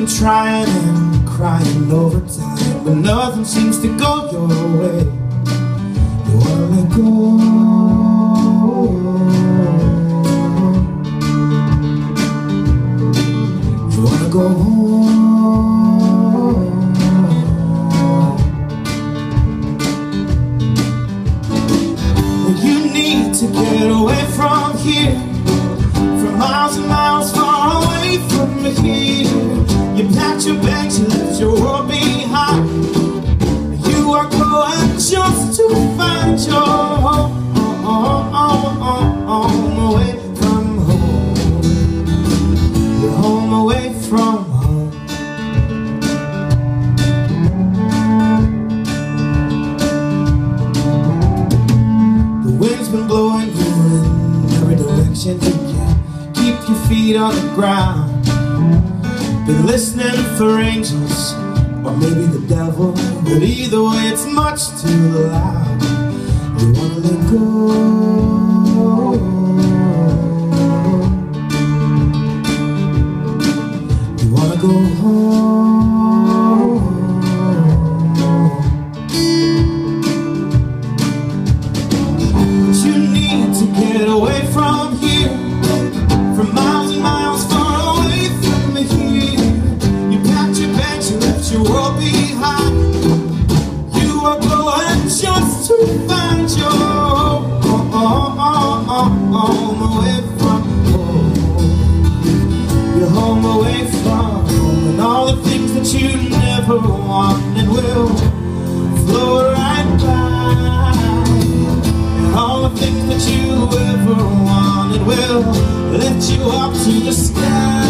been trying and crying over time, but nothing seems to go your way. You wanna let go. You wanna go home. You need to get away from here, from miles and miles far away from here. You packed your bags, you left your world behind. You are going just to find your home, away from home. You're home away from home. The wind's been blowing you in every direction. You can't keep your feet on the ground. Been listening for angels, or maybe the devil, but either way it's much too loud. You wanna let go. You wanna go home. But you need to get away from here, from miles and miles far away from here. You packed your bags, you left your world behind. You are going just to find your home, away from home. You're home away from home, and all the things that you never wanted will float right by. And all the things that you ever wanted will lift you up to the sky.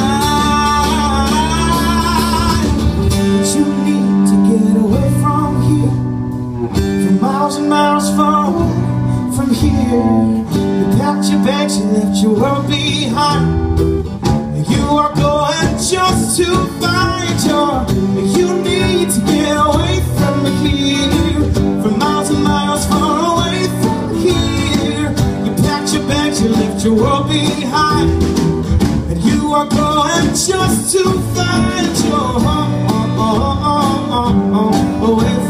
But you need to get away from here, from miles and miles far away from here. You packed your bags, you left your world behind. You are going just to find your. You need to get away from here, from miles and miles far away from here. You packed your bags, you left your world behind. And you are going just to find your home, away